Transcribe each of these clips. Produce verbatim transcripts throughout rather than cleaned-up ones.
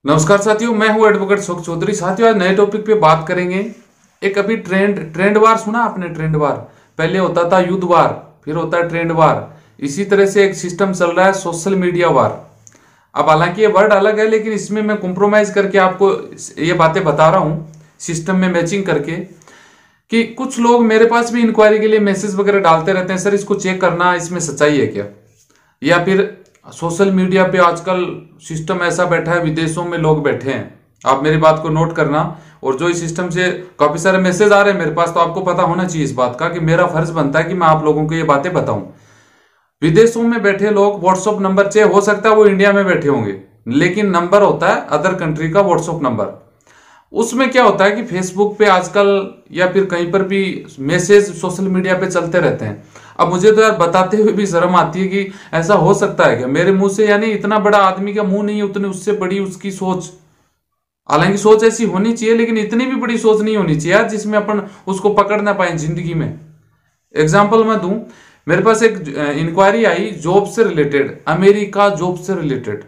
नमस्कार साथियों, मैं हूं एडवोकेट सुख चौधरी। साथियों, आज नए टॉपिक पे बात करेंगे। एक अभी ट्रेंड ट्रेंड वार सुना आपने? ट्रेंड वार पहले होता था युद्ध वार, फिर होता है ट्रेंड वार। इसी तरह से एक सिस्टम चल रहा है सोशल मीडिया वार। अब हालांकि ये वर्ड अलग है, लेकिन इसमें मैं कॉम्प्रोमाइज करके आपको ये बातें बता रहा हूं, सिस्टम में मैचिंग करके। कि कुछ लोग मेरे पास भी इंक्वायरी के लिए मैसेज वगैरह डालते रहते हैं, सर इसको चेक करना, इसमें सच्चाई है क्या। या फिर सोशल मीडिया पे आजकल सिस्टम ऐसा बैठा है, विदेशों में लोग बैठे हैं, आप मेरी बात को नोट करना। और जो इस सिस्टम से काफी सारे मैसेज आ रहे हैं मेरे पास, तो आपको पता होना चाहिए इस बात का कि मेरा फर्ज बनता है कि मैं आप लोगों को ये बातें बताऊं। विदेशों में बैठे लोग व्हाट्सएप नंबर, चाहे हो सकता है वो इंडिया में बैठे होंगे, लेकिन नंबर होता है अदर कंट्री का व्हाट्सएप नंबर। उसमें क्या होता है कि फेसबुक पे आजकल या फिर कहीं पर भी मैसेज सोशल मीडिया पे चलते रहते हैं। अब मुझे तो यार बताते हुए भी शर्म आती है कि ऐसा हो सकता है क्या मेरे मुंह से। यानी इतना बड़ा आदमी का मुंह नहीं है, उतनी उससे बड़ी उसकी सोच। हालांकि सोच ऐसी होनी चाहिए, लेकिन इतनी भी बड़ी सोच नहीं होनी चाहिए यार जिसमें अपन उसको पकड़ ना पाए जिंदगी में। एग्जाम्पल मैं दूं, मेरे पास एक इंक्वायरी आई जॉब से रिलेटेड, अमेरिका जॉब से रिलेटेड।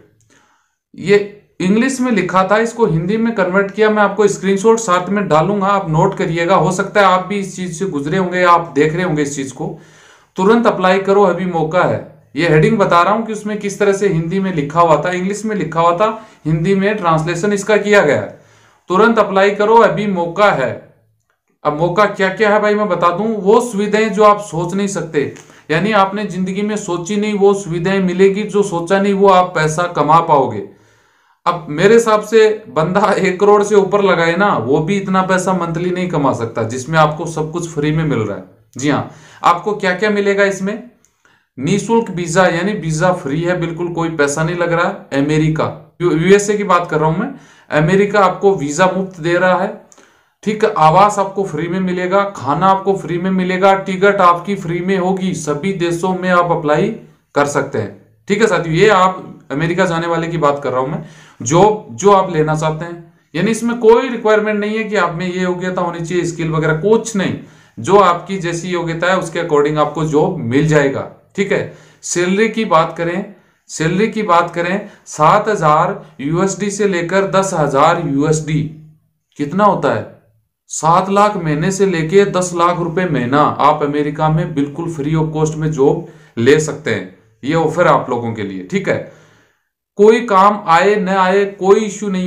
ये इंग्लिश में लिखा था, इसको हिंदी में कन्वर्ट किया। मैं आपको स्क्रीनशॉट साथ में डालूंगा, आप नोट करिएगा। हो सकता है आप भी इस चीज से गुजरे होंगे, आप देख रहे होंगे इस चीज को। तुरंत अप्लाई करो, अभी मौका है। ये हेडिंग बता रहा हूं कि उसमें किस तरह से हिंदी में लिखा हुआ था, इंग्लिश में लिखा हुआ था, हिंदी में ट्रांसलेशन इसका किया गया है। तुरंत अप्लाई करो, अभी मौका है। अब मौका क्या क्या है भाई मैं बता दूं। वो सुविधाएं जो आप सोच नहीं सकते, यानी आपने जिंदगी में सोची नहीं वो सुविधाएं मिलेगी, जो सोचा नहीं वो आप पैसा कमा पाओगे। अब मेरे हिसाब से बंदा एक करोड़ से ऊपर लगाए ना, वो भी इतना पैसा मंथली नहीं कमा सकता जिसमें आपको सब कुछ फ्री में मिल रहा है। जी हाँ, आपको क्या क्या मिलेगा इसमें? निःशुल्क वीजा, यानी वीजा फ्री है, बिल्कुल कोई पैसा नहीं लग रहा है। अमेरिका, यूएसए की बात कर रहा हूं मैं। अमेरिका आपको वीजा मुफ्त दे रहा है, ठीक। आवास आपको फ्री में मिलेगा, खाना आपको फ्री में मिलेगा, टिकट आपकी फ्री में होगी, सभी देशों में आप अप्लाई कर सकते हैं। ठीक है साथियों, ये आप अमेरिका जाने वाले की बात कर रहा हूं मैं। जॉब जो आप लेना चाहते हैं, यानी इसमें कोई रिक्वायरमेंट नहीं है कि आप में ये योग्यता होनी चाहिए, स्किल वगैरह कुछ नहीं। जो आपकी जैसी योग्यता है उसके अकॉर्डिंग आपको जॉब मिल जाएगा। ठीक है। सैलरी की बात करें, सैलरी की बात करें सात हजार यूएसडी से लेकर दस हजार यूएसडी। कितना होता है? सात लाख महीने से लेके दस लाख रुपए महीना आप अमेरिका में बिल्कुल फ्री ऑफ कॉस्ट में जॉब ले सकते हैं। ये ऑफर आप लोगों के लिए। ठीक है। कोई काम आए न आए कोई इश्यू नहीं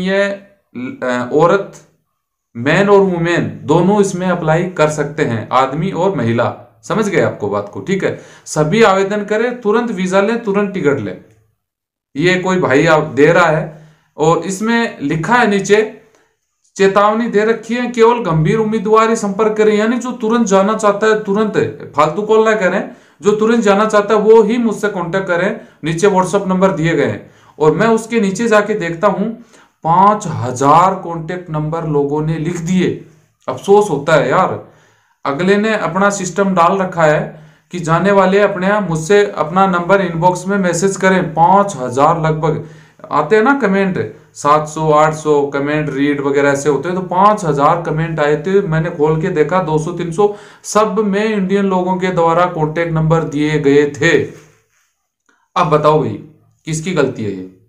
है। औरत, मैन और वुमेन दोनों इसमें अप्लाई कर सकते हैं, आदमी और महिला। समझ गए आपको बात को? ठीक है। सभी आवेदन करें, तुरंत वीजा लें, तुरंत टिकट लें। ये कोई भाई आप दे रहा है, और इसमें लिखा है नीचे चेतावनी दे रखी है, केवल गंभीर उम्मीदवार ही संपर्क करें। यानी जो तुरंत जाना चाहता है तुरंत, फालतू कॉल ना करें। जो तुरंत जाना चाहता है वो ही मुझसे कांटेक्ट करें। नीचे व्हाट्सएप नंबर दिए गए हैं, और मैं उसके नीचे जाके देखता हूं पांच हजार कॉन्टेक्ट नंबर लोगों ने लिख दिए। अफसोस होता है यार, अगले ने अपना सिस्टम डाल रखा है कि जाने वाले अपने आप मुझसे अपना नंबर इनबॉक्स में मैसेज करें। पांच हजार लगभग आते हैं ना कमेंट, सात सौ आठ सौ कमेंट रीड वगैरह ऐसे होते हैं। तो पांच हजार कमेंट आए थे, मैंने खोल के देखा दो सौ तीन सौ, सब में इंडियन लोगों के द्वारा कॉन्टेक्ट नंबर दिए गए थे। अब बताओ भाई किसकी गलती है ये?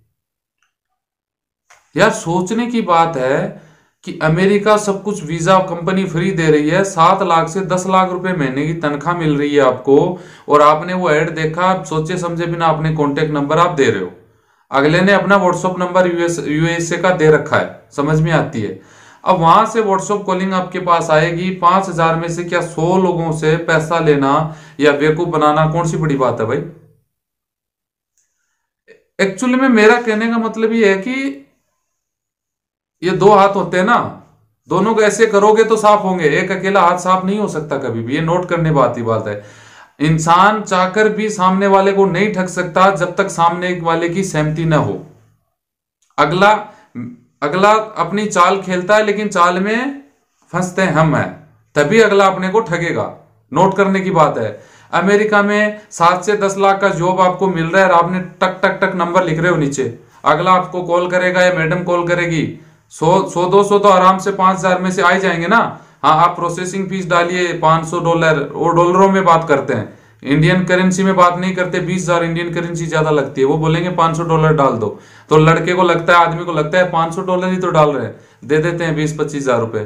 यार सोचने की बात है कि अमेरिका सब कुछ वीजा कंपनी फ्री दे रही है, सात लाख से दस लाख रुपए महीने की तनख्वाह मिल रही है आपको, और आपने वो ऐड देखा, सोचे समझे बिना अपने कॉन्टेक्ट नंबर आप दे रहे हो। अगले ने अपना व्हाट्सएप नंबर यूएस यूएसए का दे रखा है, समझ में आती है। अब वहां से व्हाट्सएप कॉलिंग आपके पास आएगी, पांच हजार में से क्या सौ लोगों से पैसा लेना या बेवकूफ बनाना कौन सी बड़ी बात है भाई? एक्चुअली में मेरा कहने का मतलब ये है कि ये दो हाथ होते हैं ना, दोनों को ऐसे करोगे तो साफ होंगे, एक अकेला हाथ साफ नहीं हो सकता कभी भी। ये नोट करने बात ही बात है। इंसान चाहकर भी सामने वाले को नहीं ठग सकता जब तक सामने वाले की सहमति न हो। अगला अगला अपनी चाल खेलता है, लेकिन चाल में फंसते हम हैं, तभी अगला अपने को ठगेगा। नोट करने की बात है। अमेरिका में सात से दस लाख का जॉब आपको मिल रहा है, और आपने टक टक टक नंबर लिख रहे हो नीचे, अगला आपको कॉल करेगा या मैडम कॉल करेगी, सौ सौ दो सौ तो आराम से पांच हजार में से आ ही जाएंगे ना। हाँ, आप प्रोसेसिंग फीस डालिए पांच सौ डॉलर, वो डॉलरों में बात करते हैं, इंडियन करेंसी में बात नहीं करते, बीस हजार इंडियन करेंसी ज्यादा लगती है, वो बोलेंगे पांच सौ डॉलर डाल दो, तो लड़के को लगता है, आदमी को लगता है पांच सौ डॉलर ही तो डाल रहे हैं, दे देते हैं बीस पच्चीस हजार रुपए।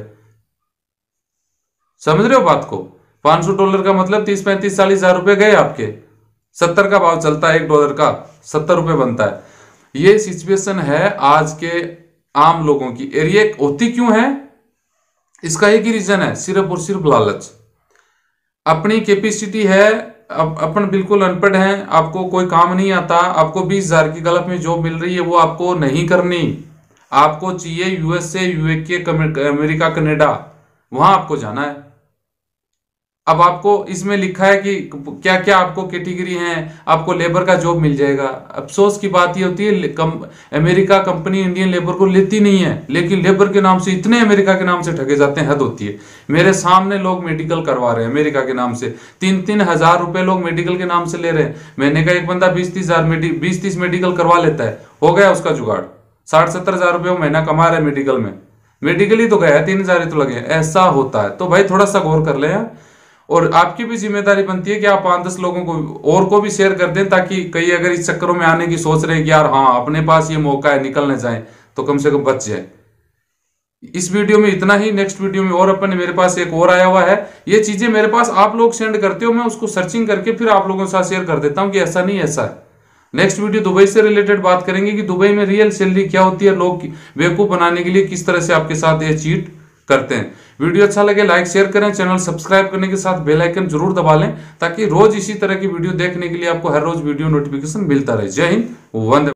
समझ रहे हो बात को? पांच सौ डॉलर का मतलब तीस पैंतीस चालीस हजार रुपए गए आपके। सत्तर का भाव चलता है एक डॉलर का, सत्तर रुपए बनता है। ये सिचुएशन है आज के आम लोगों की। एरिया होती क्यों है? इसका एक ही रीजन है, सिर्फ और सिर्फ लालच। अपनी कैपेसिटी है, अब अपन बिल्कुल अनपढ़ हैं, आपको कोई काम नहीं आता, आपको बीस हजार की गल्फ में जॉब मिल रही है, वो आपको नहीं करनी। आपको चाहिए यूएसए, यूके, अमेरिका, कनाडा, वहां आपको जाना है। अब आपको इसमें लिखा है कि क्या क्या आपको कैटेगरी हैं, आपको लेबर का जॉब मिल जाएगा। अफसोस की बात ये होती है कम, अमेरिका कंपनी इंडियन लेबर को लेती नहीं है, लेकिन लेबर के नाम से इतने अमेरिका के नाम से ठगे जाते हैं, हद होती है। मेरे सामने लोग मेडिकल करवा रहे हैं अमेरिका के नाम से, तीन तीन हजार रुपए लोग मेडिकल के नाम से ले रहे हैं। मैंने कहा एक बंदा बीस तीस हजार बीस तीस मेडिकल करवा लेता है, हो गया उसका जुगाड़, साठ सत्तर हजार रुपये महीना कमा रहा है मेडिकल में। मेडिकल ही तो गया है, तीन हजार ही तो लगे, ऐसा होता है। तो भाई थोड़ा सा गौर कर ले, और आपकी भी जिम्मेदारी बनती है कि आप पांच दस लोगों को और को भी शेयर कर दें, ताकि कई अगर इस चक्करों में आने की सोच रहे हैं कि यार हाँ अपने पास ये मौका है निकल न जाए, तो कम से कम बच जाए। इस वीडियो में इतना ही। नेक्स्ट वीडियो में और अपन मेरे पास एक और आया हुआ है। ये चीजें मेरे पास आप लोग सेंड करते हो, मैं उसको सर्चिंग करके फिर आप लोगों के साथ शेयर कर देता हूं कि ऐसा नहीं ऐसा है। नेक्स्ट वीडियो दुबई से रिलेटेड बात करेंगे कि दुबई में रियल सैलरी क्या होती है, लोग बेवकूफ बनाने के लिए किस तरह से आपके साथ ये चीट करते हैं। वीडियो अच्छा लगे लाइक शेयर करें, चैनल सब्सक्राइब करने के साथ बेल आइकन जरूर दबा लें, ताकि रोज इसी तरह की वीडियो देखने के लिए आपको हर रोज वीडियो नोटिफिकेशन मिलता रहे। जय हिंद, वंदे।